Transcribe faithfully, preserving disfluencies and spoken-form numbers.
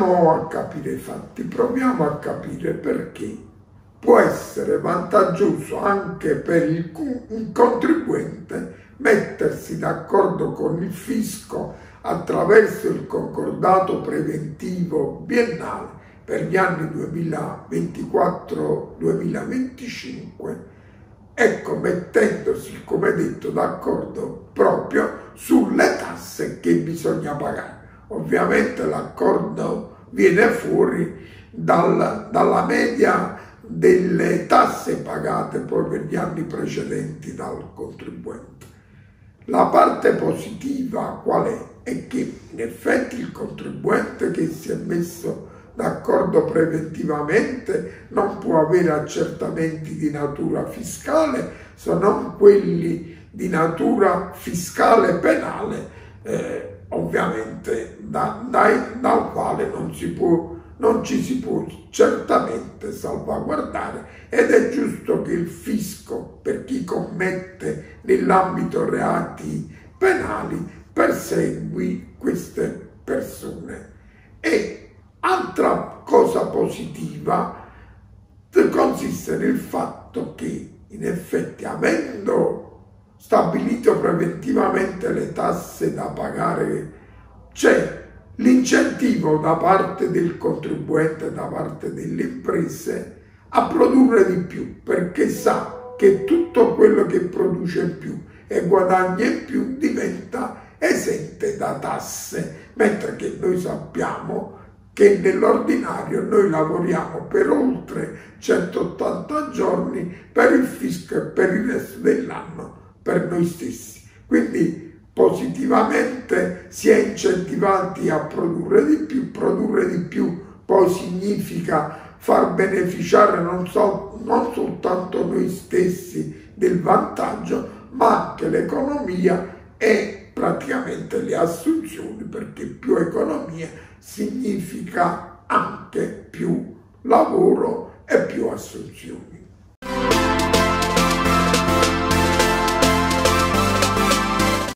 proviamo a capire i fatti, proviamo a capire perché può essere vantaggioso anche per il contribuente mettersi d'accordo con il fisco attraverso il concordato preventivo biennale per gli anni duemilaventiquattro duemilaventicinque, ecco, mettendosi, come detto, d'accordo proprio sulle tasse che bisogna pagare. Ovviamente l'accordo viene fuori dal, dalla media delle tasse pagate poi per gli anni precedenti dal contribuente. La parte positiva qual è? È che in effetti il contribuente che si è messo d'accordo preventivamente non può avere accertamenti di natura fiscale se non quelli di natura fiscale penale, eh, ovviamente da, dai, dal quale non, si può, non ci si può certamente salvaguardare, ed è giusto che il fisco, per chi commette nell'ambito reati penali, persegui queste persone. E altra cosa positiva consiste nel fatto che, in effetti, avendo stabilito preventivamente le tasse da pagare, c'è l'incentivo da parte del contribuente, da parte delle imprese, a produrre di più, perché sa che tutto quello che produce in più e guadagna in più diventa esente da tasse, mentre che noi sappiamo che nell'ordinario noi lavoriamo per oltre centottanta giorni per il fisco e per il resto dell'anno per noi stessi. Quindi positivamente si è incentivati a produrre di più. Produrre di più poi significa far beneficiare non, so, non soltanto noi stessi del vantaggio, ma anche l'economia e praticamente le assunzioni, perché più economia significa anche più lavoro e più assunzioni.